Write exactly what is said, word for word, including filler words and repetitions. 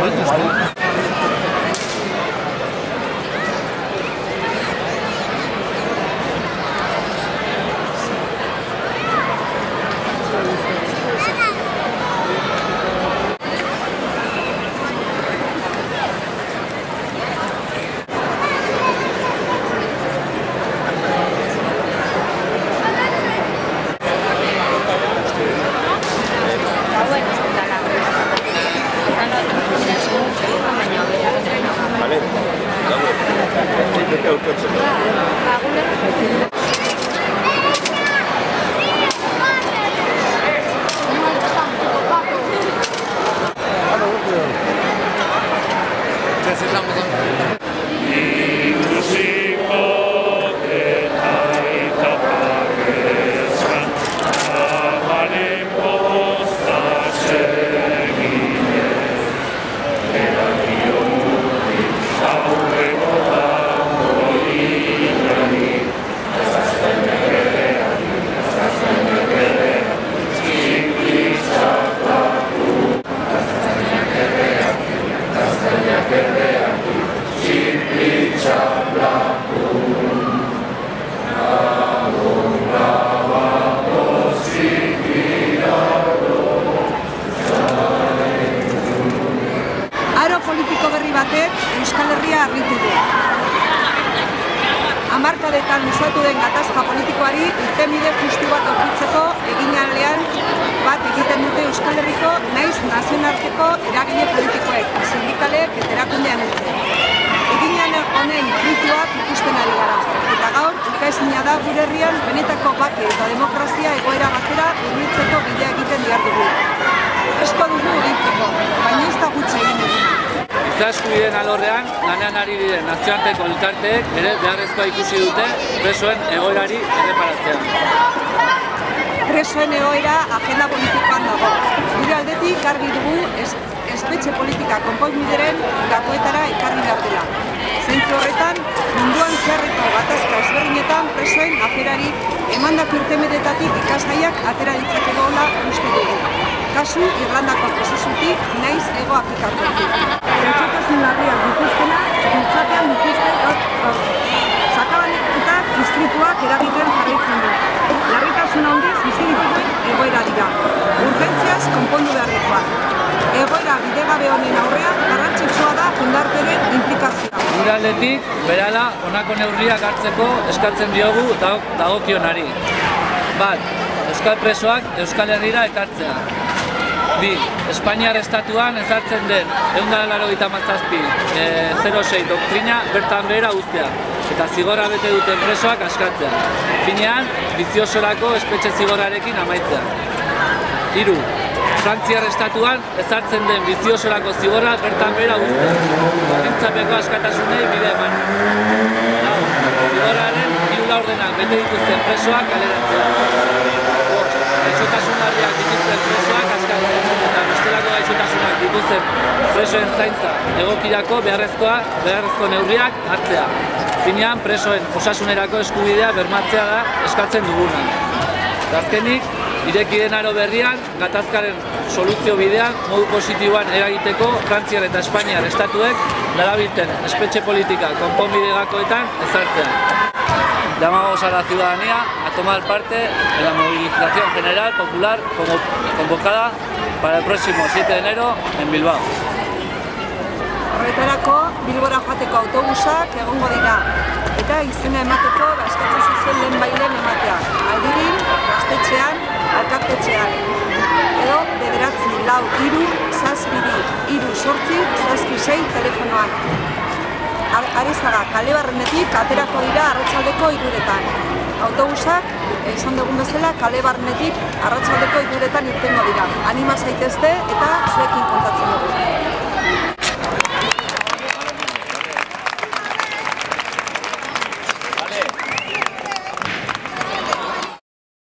Politiko berri batek Euskal Herria harritu du. Hamarkadetan luzatu den gatazka politikoari irtenbide justu bat aurkitzeko eginalean bat egiten dute Euskal Herriko nahiz nazionarteko eragile politikoek, sindikalek eta erakundean heltzen. Eginale honen fruituak ikusten ari gara, eta gaur ukaezina da gure herrian benetako bake eta demokrazia egoera batera hurbiltzeko bidea egiten dihardugu. Asko dugu egiteko, baina ez da gutxi egin duguna. Giza eskubideen alorrean, lanean ari diren nazioarteko elkarteek ere beharrezkoa ikusi dute presoen egoerari erreparatzea. Presoen egoera agenda politikoan dago. Gure aldetik argi dugu espetxe politika konponbideren gakoetara ekarri behar dela. Zentzu horretan, munduan zeharreko gatazka ezberdinetan presoen aferari emandako irtenbidetatik ikasgaiak atera ditzakegola uste dugu. Kasu Irlandako prozesutik nahiz Hego Afrikakotik. Gaixotasun larriak dituztena, giltzapean dituzten gaur. Sakabanketak distrituak eragiten jarraitzen du. Larritasun handiz bizi dituen egoera dira. Urgentziaz konpondu beharrekoak. Egoera bidegabe honen aurrean garrantzitsua da jendarteren inplikazioa. Gure aldetik, berehala honako neurriak hartzeko eskatzen diogu dagokionari. Bat, euskal presoak Euskal Herrira ekartzea. Bi, Espainiar Estatuan ezartzen den ehun eta laurogeita hamazazpi zero sei doktrina bertan behera uztea eta zigorra bete duten presoak askatzea. Finean, biziosorako espetxe zigorrarekin amaitzea. Hiru, Frantziar Estatuan ezartzen den biziosorako zigorra bertan behera uztea. Baldintzapeko askatasunei bide eman. Lau, zigorraren hiru laurdenak bete dituzten presoak kaleratzea. Bost, gaixotasun larriak dituzten presoak askatzea. Eta bestelako gaixotasunak dituzten presoen zaintza egokirako beharrezkoa beharrezko neurriak hartzea. Finean, presoen osasunerako eskubidea bermatzea da eskatzen duguna. Azkenik, ireki den aro berrian, gatazkaren soluzio bidean modu positiboan eragiteko Frantziar eta Espainiar estatuek darabilten espetxe politika konponbide gakoetan ezartzea. Llamamos a la ciudadanía a tomar parte en la movilización general popular como convocada para el próximo siete de enero en Bilbao. Horretarako Bilbora joateko autobusak egongo dira eta izena emateko eskatzen zuten lehen bailen ematea. Aldirin, gaztetxean, alkartetxean. Edo bederatzi lau hiru zazpiri hiru zortzi zazpi sei telefonoan. Arizaga Kalebarrenetik aterako dira arratsaldeko hiruretan. Autobusak, esan dugun bezala, Kalebarrenetik arratsaldeko hiruretan irtengo dira. Anima zaitezte eta zuekin kontatzen dugu.